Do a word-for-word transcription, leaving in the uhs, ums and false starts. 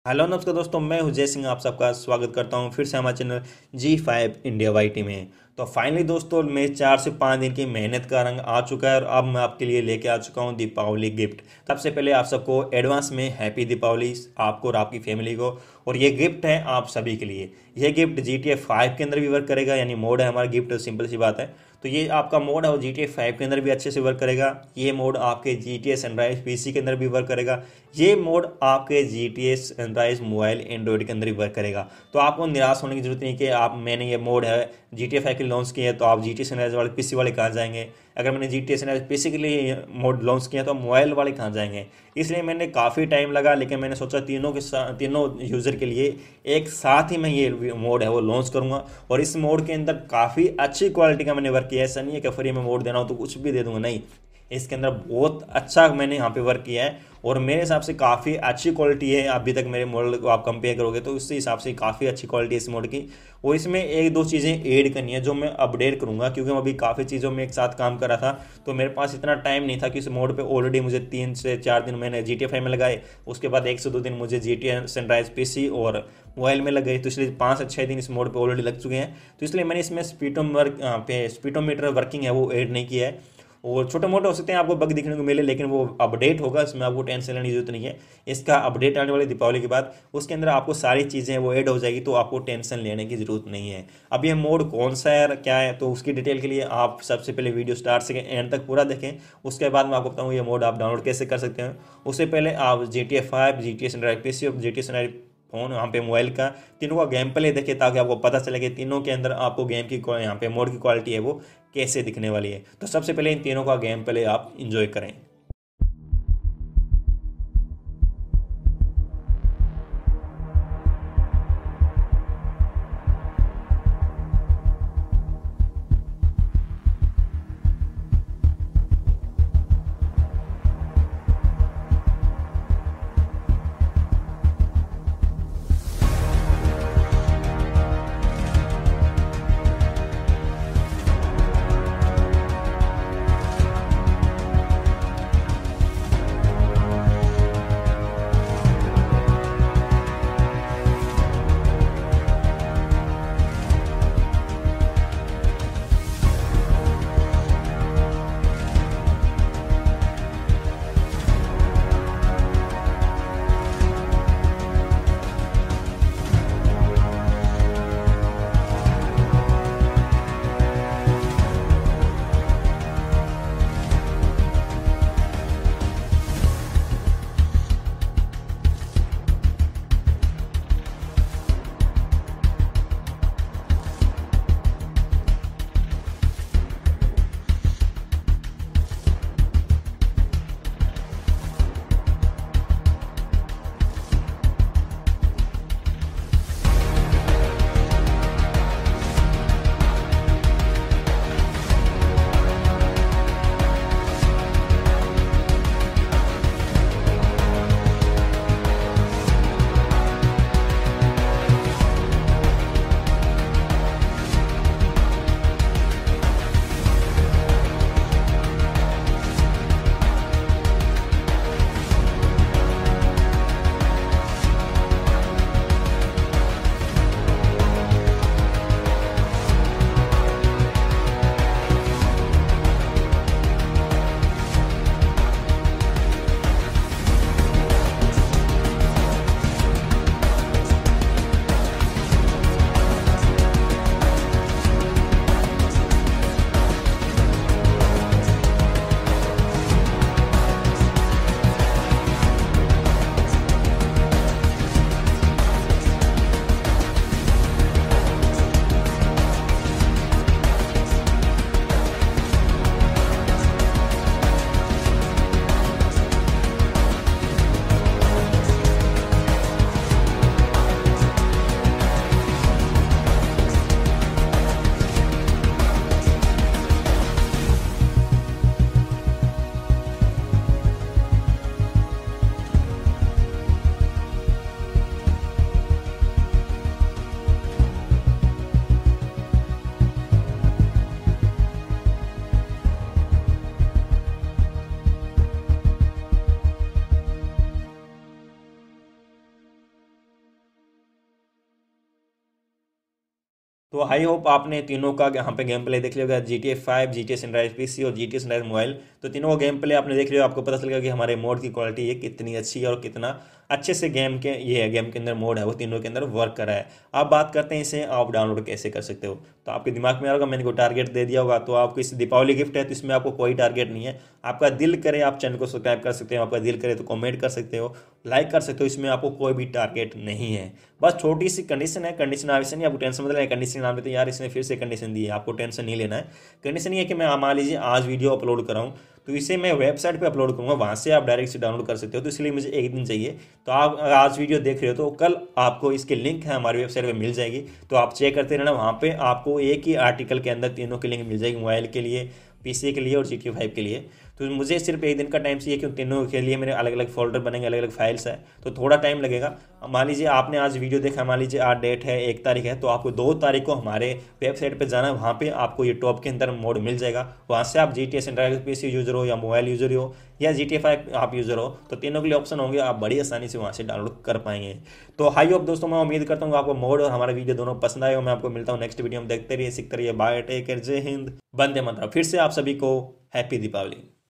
Hello नमस्कार दोस्तों, मैं हूं जय सिंह। आप सबका स्वागत करता हूं फिर से हमारे channel G five India YT में। तो फाइनली दोस्तों, मैं चार से पाँच दिन की मेहनत का रंग आ चुका है और अब मैं आपके लिए लेके आ चुका हूं दीपावली गिफ्ट। सबसे पहले आप सबको एडवांस में हैप्पी दीपावली, आपको और आपकी फैमिली को। और ये गिफ्ट है आप सभी के लिए। ये gift G T A five के अंदर भी वर्क करेगा, यानी मोड है हमारा गिफ्ट, सिंपल सी बात है। तो ये आपका मोड है वो जी टी ए फाइव के अंदर भी अच्छे से वर्क करेगा। ये मोड आपके G T A sunrise P C के अंदर भी वर्क करेगा। ये मोड आपके G T A sunrise mobile Android के अंदर भी वर्क करेगा। तो आपको निराश होने की जरूरत नहीं कि आप मैंने ये मोड है जी टी ए फाइव के लॉन्च किया है तो आप जी टी ए सनराइज वाले पी सी वाले कहाँ जाएंगे। अगर मैंने G T A sunrise P C के लिए मोड लॉन्च किया तो मोबाइल वाले कहाँ जाएंगे। इसलिए मैंने काफ़ी टाइम लगा, लेकिन मैंने सोचा तीनों के साथ तीनों यूज़र के लिए एक साथ ही मैं ये मोड है वो लॉन्च करूँगा। और इस मोड के अंदर काफ़ी अच्छी क्वालिटी का मैंने वर्क किया है। ऐसा नहीं है कि फ्री में मोड देना हो तो कुछ भी दे दूंगा, नहीं। इसके अंदर बहुत अच्छा मैंने यहाँ पे वर्क किया है और मेरे हिसाब से काफ़ी अच्छी क्वालिटी है। अभी तक मेरे मॉडल को आप कंपेयर करोगे तो उसके हिसाब से काफ़ी अच्छी क्वालिटी है इस मॉडल की। और इसमें एक दो चीज़ें ऐड करनी है जो मैं अपडेट करूँगा, क्योंकि मैं अभी काफ़ी चीज़ों में एक साथ काम कर रहा था तो मेरे पास इतना टाइम नहीं था कि इस मोड पे ऑलरेडी मुझे तीन से चार दिन मैंने जी टी ए फाइव में लगाए, उसके बाद एक से दो दिन मुझे G T A sunrise P C और मोबाइल में लग गए। तो इसलिए पाँच से छः दिन इस मोड पे ऑलरेडी लग चुके हैं। तो इसलिए मैंने इसमें स्पीडोम वर्क पे स्पीडोमीटर वर्किंग है वो ऐड नहीं किया है। और छोटे मोटे हो सकते हैं आपको बग दिखने को मिले, लेकिन वो अपडेट होगा, इसमें आपको टेंशन लेने की जरूरत नहीं है। इसका अपडेट आने वाली दीपावली के बाद उसके अंदर आपको सारी चीज़ें वो ऐड हो जाएगी, तो आपको टेंशन लेने की ज़रूरत नहीं है। अब ये मोड कौन सा है क्या है, तो उसकी डिटेल के लिए आप सबसे पहले वीडियो स्टार्ट से एंड तक पूरा देखें। उसके बाद मैं आपको बताऊँ ये मोड आप डाउनलोड कैसे कर सकते हैं। उससे पहले आप G T A five, G T A sunrise P C और G T A sunrise phone यहाँ पे मोबाइल का तीनों का गेम प्ले देखिए, ताकि आपको पता चले कि तीनों के अंदर आपको गेम की यहाँ पे मोड की क्वालिटी है वो कैसे दिखने वाली है। तो सबसे पहले इन तीनों का गेम प्ले आप इंजॉय करें। तो आई होप आपने तीनों का यहाँ पे गेम प्ले देख लिया होगा, G T A five, G T A sunrise PC और G T A sunrise mobile. तो तीनों का गेम प्ले आपने देख लिया, आपको पता चलेगा कि हमारे मोड की क्वालिटी ये कितनी अच्छी है और कितना अच्छे से गेम के ये गेम के अंदर मोड है वो तीनों के अंदर वर्क कर रहा है। अब बात करते हैं इसे आप डाउनलोड कैसे कर सकते हो। तो आपके दिमाग में आ होगा मैंने को टारगेट दे दिया होगा, तो आपको इस दीपावली गिफ्ट है तो इसमें आपको कोई टारगेट नहीं है। आपका दिल करे आप चैनल को सब्सक्राइब कर सकते हो, आपका दिल करे तो कमेंट कर सकते हो, लाइक कर सकते हो, इसमें आपको कोई भी टारगेट नहीं है। बस छोटी सी कंडीशन है, कंडीशन आवश्यक नहीं, आपको टेंशन मतलब कंडीशन नाम लेते यार इसने फिर से कंडीशन दी है, आपको टेंशन नहीं लेना है। कंडीशन ये है कि मैं मान लीजिए आज वीडियो अपलोड कर रहा हूँ तो इसे मैं वेबसाइट पे अपलोड करूँगा, वहाँ से आप डायरेक्ट से डाउनलोड कर सकते हो, तो इसलिए मुझे एक दिन चाहिए। तो आप आज वीडियो देख रहे हो तो कल आपको इसके लिंक है हमारी वेबसाइट पे मिल जाएगी, तो आप चेक करते रहना, वहाँ पे आपको एक ही आर्टिकल के अंदर तीनों की लिंक मिल जाएगी, मोबाइल के लिए, पीसी के लिए और जी टी ए फाइव के लिए। तो मुझे सिर्फ एक दिन का टाइम चाहिए क्योंकि तीनों के लिए मेरे अलग अलग फोल्डर बनेंगे, अलग अलग फाइल्स है, तो थोड़ा टाइम लगेगा। मान लीजिए आपने आज वीडियो देखा, मान लीजिए आज डेट है एक तारीख है, तो आपको दो तारीख को हमारे वेबसाइट पे जाना है, वहाँ पे आपको ये टॉप के अंदर मोड मिल जाएगा। वहाँ से आप G T A sunrise PC user हो या मोबाइल यूजर हो या जी टी ए फाइव आप यूजर हो, तो तीनों के लिए ऑप्शन होंगे, आप बड़ी आसानी से वहाँ से डाउनलोड कर पाएंगे। तो हाई होप दोस्तों, मैं उम्मीद करता हूँ आपको मोड और हमारा वीडियो दोनों पसंद आए हो। मैं आपको मिलता हूँ नेक्स्ट वीडियो में, देखते रहिए, सीखते रहिए। बाय, टेक केयर, जय हिंद, वंदे मातरम। फिर से आप सभी को हैप्पी दीपावली।